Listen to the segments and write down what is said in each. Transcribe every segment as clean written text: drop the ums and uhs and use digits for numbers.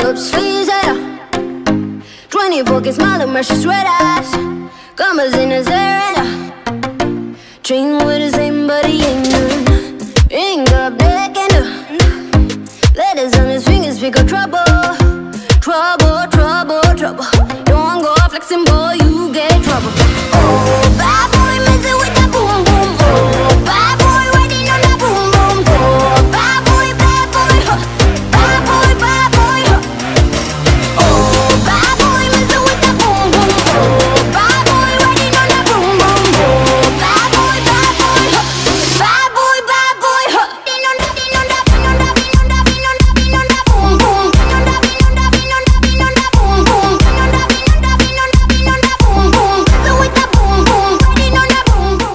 up sleeves, yeah. 24 can smile and mercy red eyes. Commas in his hair, and dream with the same, but he ain't none. Ain't got black and letters on his fingers, pick up trouble. Trouble, trouble, trouble. Don't go flexing, boy, you get trouble. Oh, bad boy, messing with that boom, boom. Oh, bad boy, riding on that boom, boom. Oh, bad boy, huh. Bad boy, huh. Oh, bad boy, messing with that boom, boom. Oh, bad boy, riding on that boom, boom. Oh, bad boy, huh. Bad boy, huh. Din on that, din on that, din on that, din on that, din on that, din on that boom, boom. Din on that, din on that, din on that, din on that boom, boom. Din on that, din on that, din on that, din on that boom, boom. Messing with that boom, boom. Riding on that boom, boom.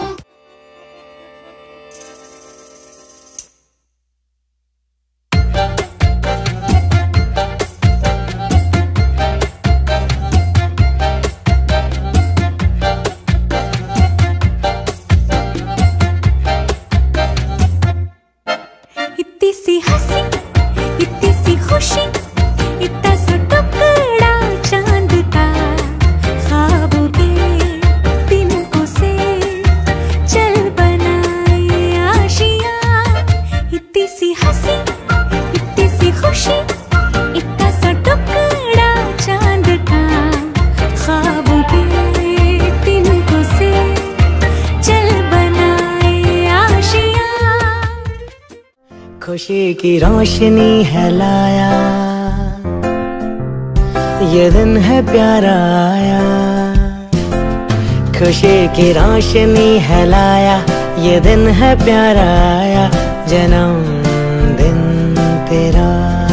इतनी सी हंसी, इतनी सी खुशी, इतना सा टुकड़ा चांद का, ख्वाबों के तिनकों से चल बनाए आशियाँ। इतनी सी हंसी, इतनी सी खुशी, इतना सा टुकड़ा चांद का, ख्वाबों के तिनकों से चल बनाए आशियाँ। खुशी की रोशनी है लाया, ये दिन है प्यारा आया। खुशी की रोशनी है लाया, ये दिन है प्यारा आया। जन्मदिन तेरा,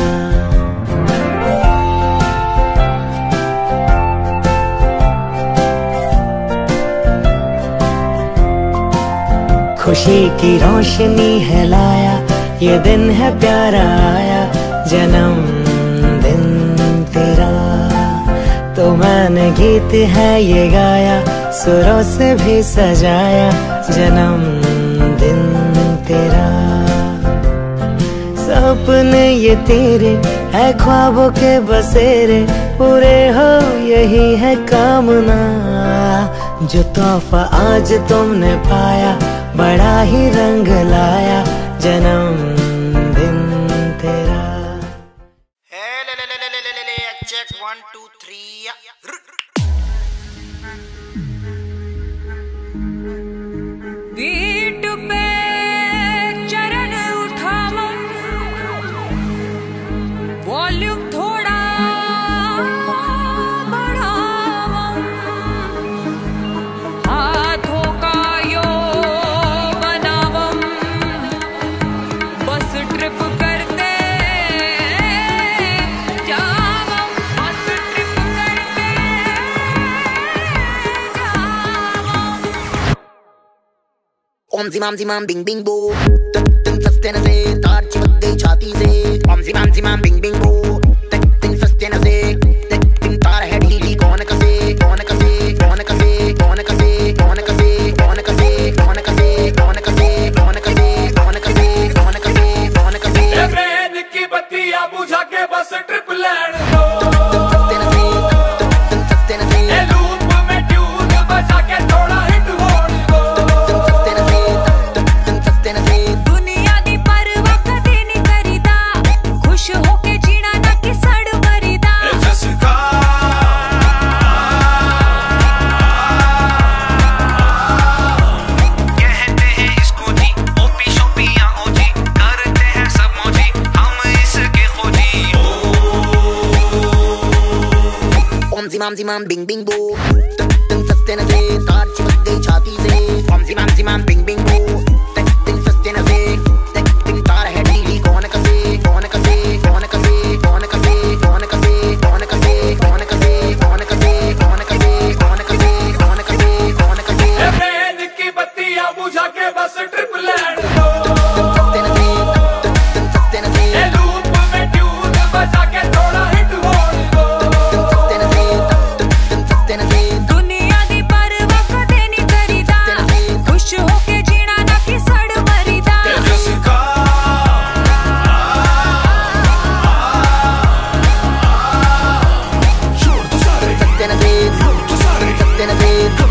खुशी की रोशनी है लाया, ये दिन है प्यारा आया। जन्मदिन तेरा, तो मैंने गीत है ये गाया, सुरों से भी सजाया। जन्मदिन तेरा, सपने ये तेरे है, ख्वाबों के बसेरे पूरे हो, यही है कामना। जो तोहफा आज तुमने पाया, बड़ा ही रंग लाया। जन्मदिन तेरा। चेक 1 2 3। बीट पे चरण उठाओ, वॉल्यूम थोड़ा बढ़ाओ, हाथों का यो बनाओ, बस ट्रिप करते जाओ, बस ट्रिप करते जाओ। ओम जिमाम बिंग बिंग बो, तन सस्ते न से तार चिपक गई छाती से। ओम जिमाम बिंग बिंग बो, तन सस्ते न से तार है ढीली। कौन कसे कौन कसे कौन कसे कौन कसे कौन कसे कौन कसे कौन कसे कौन कसे कौन कसे कौन कसे कौन कसे कौन कसे। ट्रेन की बत्तियां बुझा के बस ट्रिप लैंड दो। सस्ते न से लूप में ट्यून बजा के थोड़ा हिट होने दो। सस्ते न से दुनिया दी परवाह कदे नहीं करीदा, खुश होके जीना ना कि सड़ मरीदा। जसका कहते हैं इसको जी, ओपी शोपी या ओजी, करते हैं सब मौजी, हम इसके खोजी। ओम जिमाम बिंग बिंग बो, तन सस्ते न से तार चिपक गई छाती से। ओम जिमाम बिंग बिंग बो, तन सस्ते न से तार है ढीली। कौन कसे कौन कसे कौन कसे कौन कसे कौन कसे कौन कसे कौन कसे कौन कसे कौन कसे कौन कसे कौन कसे कौन कसे। ट्रेन की बत्तियां बुझा के बस ट्रिप लैंड दो। सस्ते न से लूप में ट्यून बजा के थोड़ा हिट होने दो। सस्ते न से दुनिया दी परवाह कदे नहीं करीदा, खुश होके जीना सस्ते नज़े